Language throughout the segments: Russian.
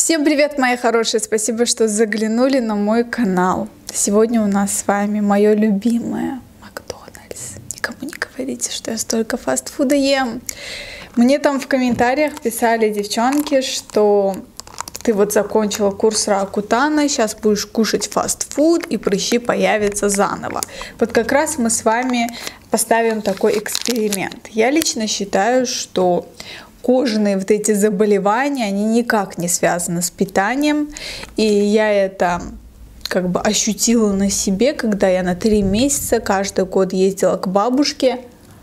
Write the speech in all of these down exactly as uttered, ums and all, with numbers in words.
Всем привет, мои хорошие! Спасибо, что заглянули на мой канал. Сегодня у нас с вами мое любимое Макдональдс. Никому не говорите, что я столько фастфуда ем. Мне там в комментариях писали девчонки, что ты вот закончила курс Ракутана, сейчас будешь кушать фастфуд и прыщи появятся заново. Вот как раз мы с вами поставим такой эксперимент. Я лично считаю, что кожные вот эти заболевания, они никак не связаны с питанием. И я это как бы ощутила на себе, когда я на три месяца каждый год ездила к бабушке.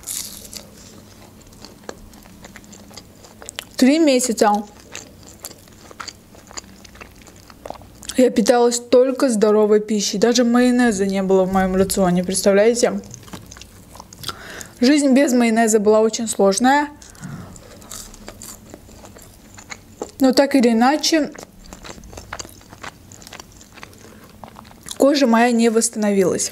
Три месяца. Я питалась только здоровой пищей. Даже майонеза не было в моем рационе, представляете? Жизнь без майонеза была очень сложная. Но так или иначе, кожа моя не восстановилась.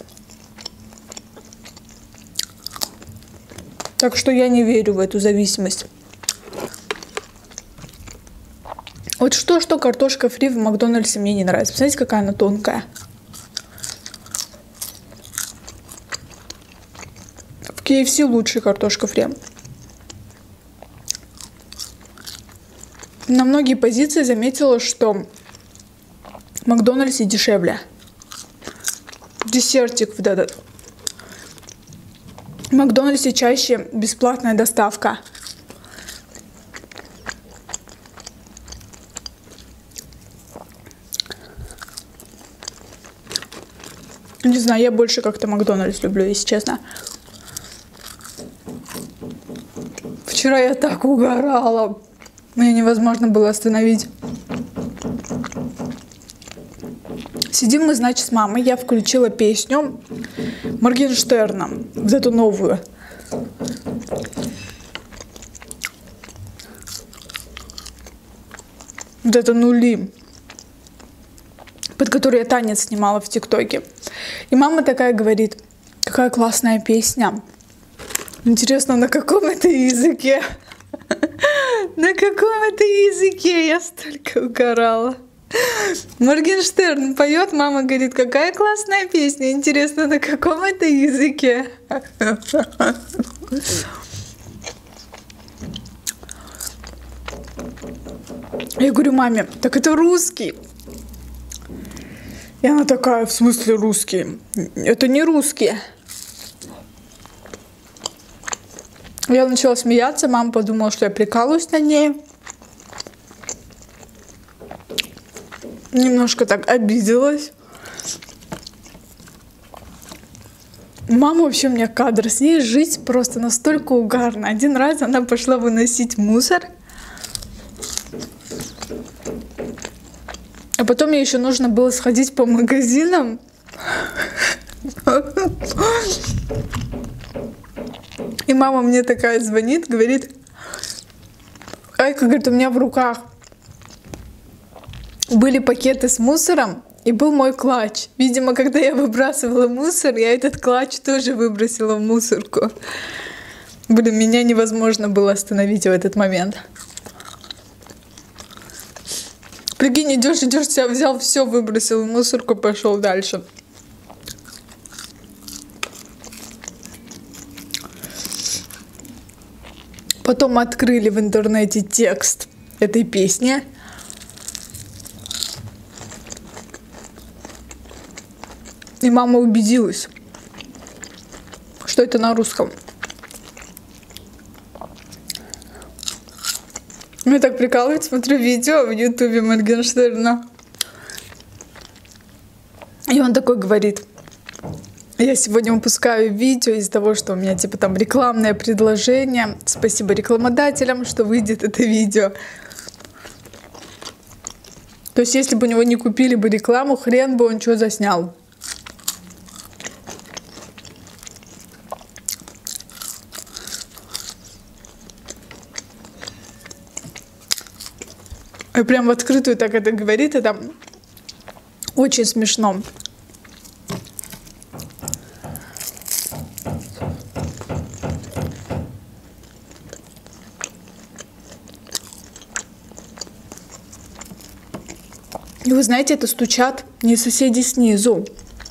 Так что я не верю в эту зависимость. Вот что-что картошка фри в Макдональдсе мне не нравится. Посмотрите, какая она тонкая. В кей эф си лучше картошка фри. На многие позиции заметила, что в Макдональдсе дешевле. Десертик вот этот. В Макдональдсе чаще бесплатная доставка. Не знаю, я больше как-то Макдональдс люблю, если честно. Вчера я так угорала. Меня невозможно было остановить. Сидим мы, значит, с мамой. Я включила песню Моргенштерна. Вот эту новую. Вот это «Нули», под которую я танец снимала в ТикТоке. И мама такая говорит: какая классная песня. Интересно, на каком это языке? На каком это языке? Я столько угорала. Моргенштерн поет, мама говорит: какая классная песня. Интересно, на каком это языке? Я говорю маме: так это русский. И она такая: в смысле русский? Это не русский. Я начала смеяться, мама подумала, что я прикалываюсь над ней. Немножко так обиделась. Мама вообще, у меня кадр, с ней жить просто настолько угарно. Один раз она пошла выносить мусор. А потом ей еще нужно было сходить по магазинам. И мама мне такая звонит, говорит: Айка, говорит, у меня в руках были пакеты с мусором и был мой клатч. Видимо, когда я выбрасывала мусор, я этот клатч тоже выбросила в мусорку. Блин, меня невозможно было остановить в этот момент. Прикинь, идешь, идешь, себя взял, все выбросил в мусорку, пошел дальше. Потом открыли в интернете текст этой песни. И мама убедилась, что это на русском. Я так прикалываюсь, смотрю видео в ютубе Моргенштерна. И он такой говорит: я сегодня выпускаю видео из-за того, что у меня типа там рекламное предложение. Спасибо рекламодателям, что выйдет это видео. То есть, если бы у него не купили бы рекламу, хрен бы он что заснял. И прям в открытую так это говорит, это очень смешно. И вы знаете, это стучат не соседи снизу,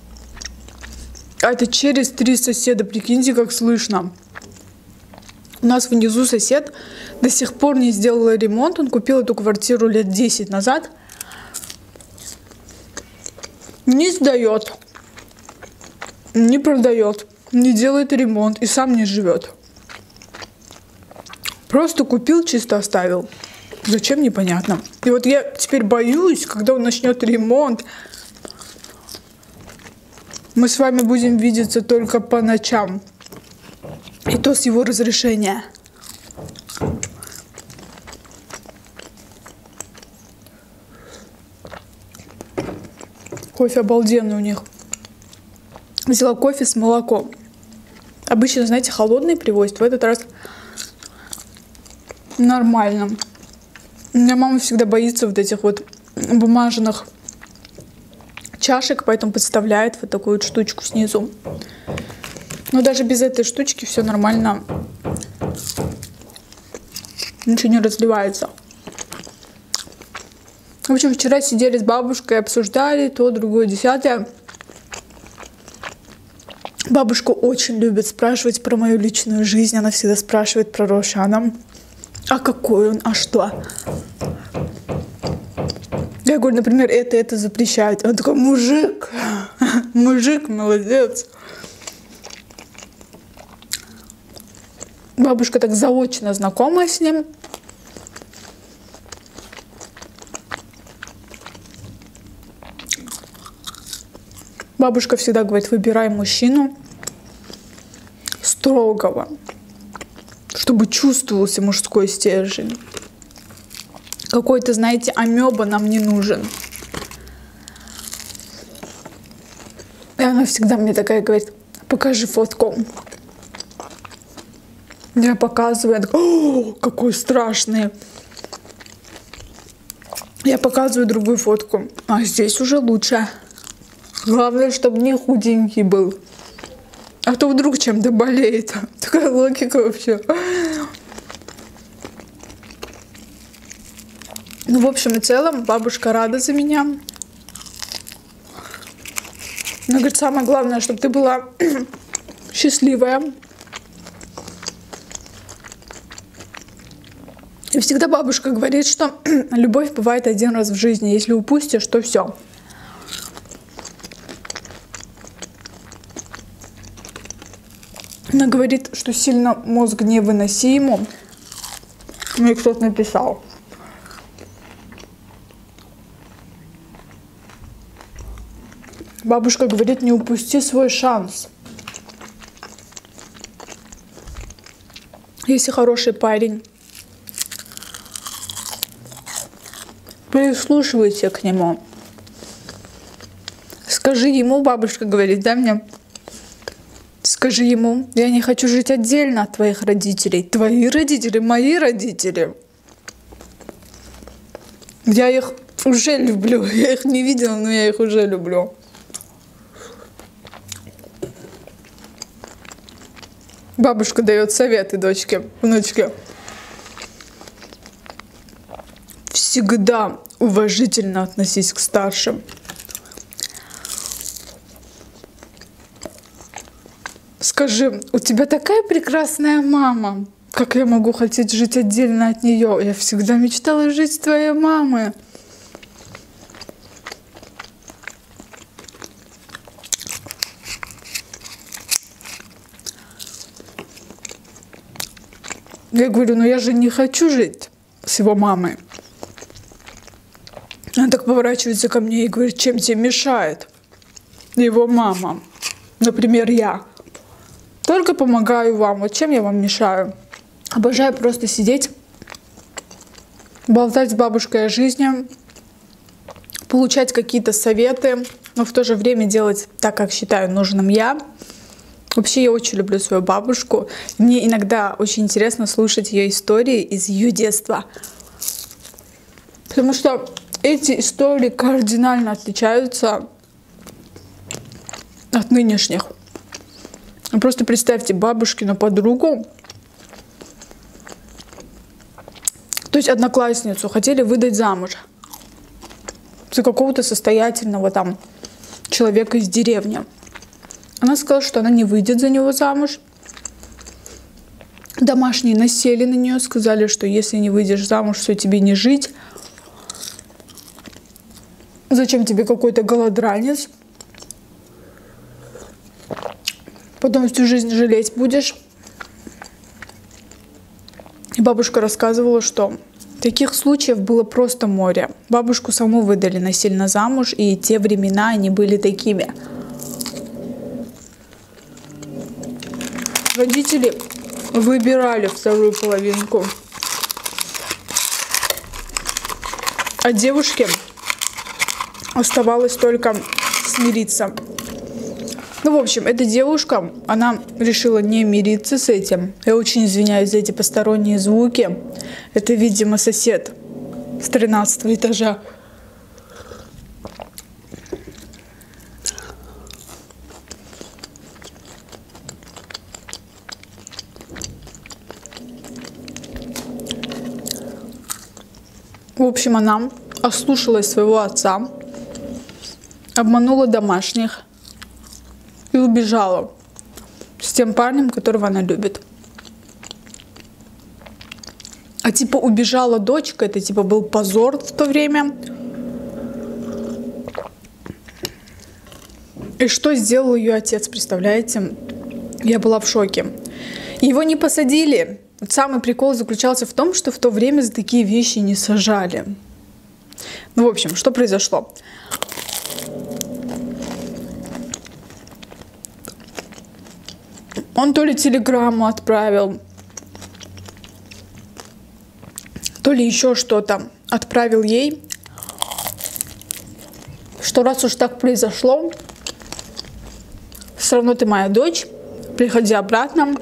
а это через три соседа. Прикиньте, как слышно. У нас внизу сосед до сих пор не сделал ремонт. Он купил эту квартиру лет десять назад. Не сдает, не продает, не делает ремонт и сам не живет. Просто купил, чисто оставил. Зачем, непонятно. И вот я теперь боюсь, когда он начнет ремонт, мы с вами будем видеться только по ночам. И то с его разрешения. Кофе обалденный у них. Взяла кофе с молоком. Обычно, знаете, холодный привозят. В этот раз нормально. У меня мама всегда боится вот этих вот бумажных чашек, поэтому подставляет вот такую вот штучку снизу. Но даже без этой штучки все нормально. Ничего не разливается. В общем, вчера сидели с бабушкой, обсуждали то, другое, десятое. Бабушка очень любит спрашивать про мою личную жизнь. Она всегда спрашивает про Рошана. А какой он? А что? Я говорю, например, это, это запрещают. Он такой, мужик, мужик, молодец. Бабушка так заочно знакома с ним. Бабушка всегда говорит, выбирай мужчину строгого, чтобы чувствовался мужской стержень. Какой-то, знаете, амеба нам не нужен. И она всегда мне такая говорит, покажи фотку. Я показываю, я такая, о, какой страшный. Я показываю другую фотку, а здесь уже лучше. Главное, чтобы не худенький был. А то вдруг чем-то болеет. Такая логика вообще. Ну, в общем и целом, бабушка рада за меня. Она говорит, самое главное, чтобы ты была счастливая. И всегда бабушка говорит, что любовь бывает один раз в жизни. Если упустишь, то все. Она говорит, что сильно мозг не выноси ему. Мне кто-то написал. Бабушка говорит, не упусти свой шанс. Если хороший парень, прислушивайся к нему. Скажи ему, бабушка говорит, да, мне? Скажи ему, я не хочу жить отдельно от твоих родителей. Твои родители, мои родители. Я их уже люблю. Я их не видела, но я их уже люблю. Бабушка дает советы дочке, внучке. Всегда уважительно относись к старшим. Скажи, у тебя такая прекрасная мама. Как я могу хотеть жить отдельно от нее? Я всегда мечтала жить с твоей мамой. Я говорю, ну я же не хочу жить с его мамой. Она так поворачивается ко мне и говорит, чем тебе мешает его мама? Например, я. Только помогаю вам. Вот чем я вам мешаю? Обожаю просто сидеть, болтать с бабушкой о жизни, получать какие-то советы, но в то же время делать так, как считаю нужным я. Вообще, я очень люблю свою бабушку. Мне иногда очень интересно слушать ее истории из ее детства. Потому что эти истории кардинально отличаются от нынешних. Просто представьте бабушкину подругу, то есть одноклассницу, хотели выдать замуж. за какого-то состоятельного там человека из деревни. Она сказала, что она не выйдет за него замуж. Домашние насели на нее, сказали, что если не выйдешь замуж, все, тебе не жить. Зачем тебе какой-то голодранец? Потом всю жизнь жалеть будешь. И бабушка рассказывала, что таких случаев было просто море. Бабушку саму выдали насильно замуж, и те времена они были такими. Родители выбирали вторую половинку. А девушке оставалось только смириться. Ну, в общем, эта девушка, она решила не мириться с этим. Я очень извиняюсь за эти посторонние звуки. Это, видимо, сосед с тринадцатого этажа. В общем, она ослушалась своего отца, обманула домашних и убежала с тем парнем, которого она любит. А типа убежала дочка, это типа был позор в то время. И что сделал ее отец, представляете? Я была в шоке. Его не посадили. Самый прикол заключался в том, что в то время за такие вещи не сажали. Ну, в общем, что произошло? Он то ли телеграмму отправил, то ли еще что-то отправил ей, что раз уж так произошло, все равно ты моя дочь, приходи обратно,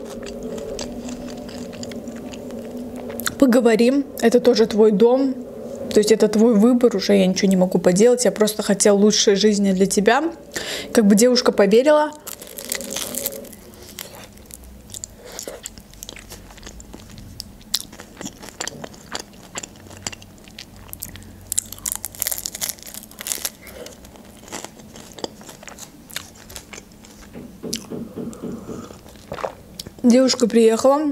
поговорим, это тоже твой дом, то есть это твой выбор, уже я ничего не могу поделать, я просто хотела лучшей жизни для тебя. Как бы девушка поверила. Девушка приехала,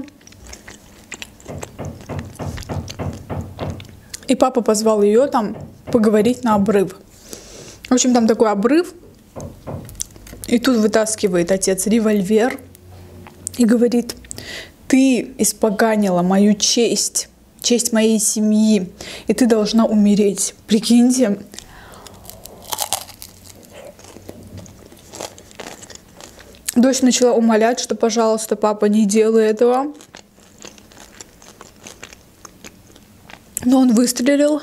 и папа позвал ее там поговорить на обрыв. В общем, там такой обрыв, и тут вытаскивает отец револьвер и говорит: ты испоганила мою честь, честь моей семьи, и ты должна умереть. Прикиньте. Дочь начала умолять, что, пожалуйста, папа, не делай этого. Но он выстрелил,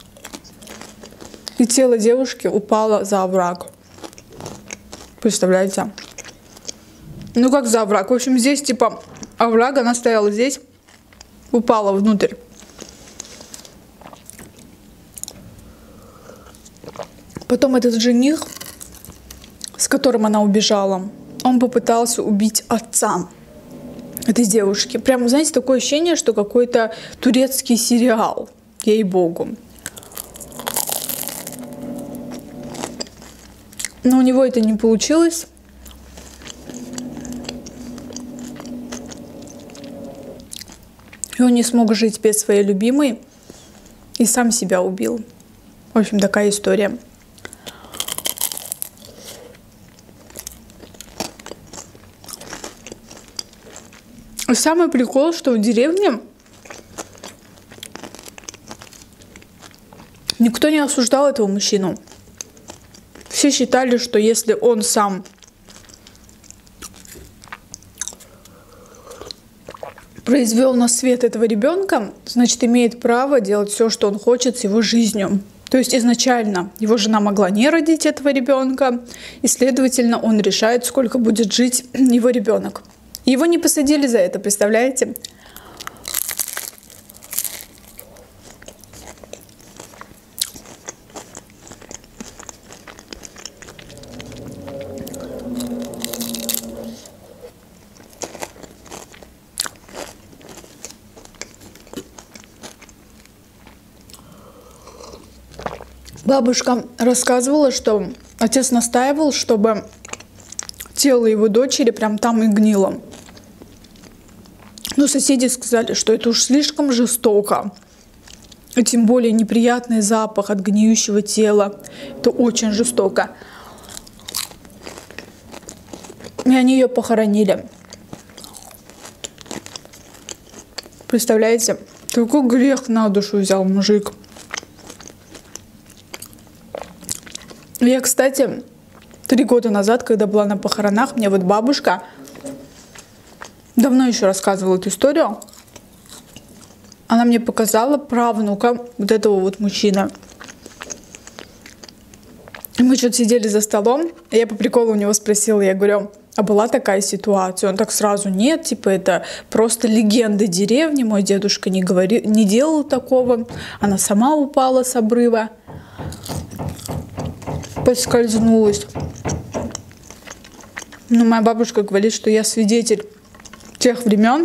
и тело девушки упало за овраг. Представляете? Ну как за овраг? В общем, здесь типа овраг, она стояла здесь, упала внутрь. Потом этот жених, с которым она убежала, он попытался убить отца этой девушки. Прям, знаете, такое ощущение, что какой-то турецкий сериал, ей-богу. Но у него это не получилось. И он не смог жить без своей любимой и сам себя убил. В общем, такая история. И самый прикол, что в деревне никто не осуждал этого мужчину. Все считали, что если он сам произвел на свет этого ребенка, значит, имеет право делать все, что он хочет с его жизнью. То есть изначально его жена могла не родить этого ребенка, и, следовательно, он решает, сколько будет жить его ребенок. Его не посадили за это, представляете? Бабушка рассказывала, что отец настаивал, чтобы тело его дочери прям там и гнило. Но соседи сказали, что это уж слишком жестоко. И тем более неприятный запах от гниющего тела. Это очень жестоко. И они ее похоронили. Представляете, какой грех на душу взял мужик. Я, кстати, три года назад, когда была на похоронах, мне вот бабушка давно еще рассказывала эту историю. Она мне показала правнука вот этого вот мужчины. И мы что-то сидели за столом, и я по приколу у него спросила, я говорю, а была такая ситуация? Он так сразу, нет, типа это просто легенда деревни, мой дедушка не, говори, не делал такого, она сама упала с обрыва, поскользнулась. Но моя бабушка говорит, что я свидетель тех времен.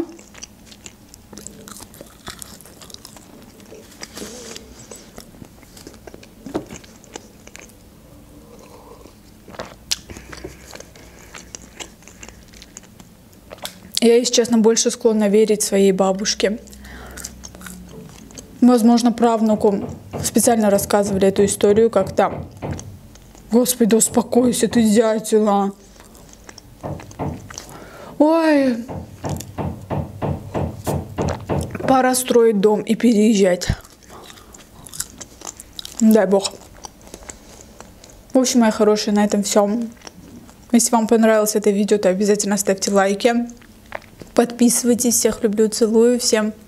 Я, если честно, больше склонна верить своей бабушке. Возможно, правнуку специально рассказывали эту историю как-то. Господи, успокойся ты, дятела. Ой. Пора строить дом и переезжать. Дай бог. В общем, мои хорошие, на этом все. Если вам понравилось это видео, то обязательно ставьте лайки. Подписывайтесь. Всех люблю, целую. Всем пока.